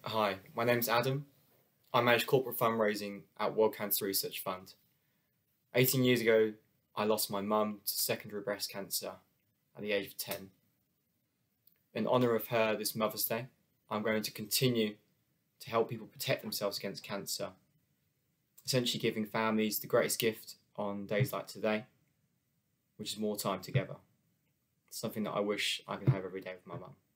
Hi, my name's Adam. I manage corporate fundraising at World Cancer Research Fund. 18 years ago, I lost my mum to secondary breast cancer at the age of 10. In honour of her this Mother's Day, I'm going to continue to help people protect themselves against cancer, essentially giving families the greatest gift on days like today, which is more time together. Something that I wish I could have every day with my mum.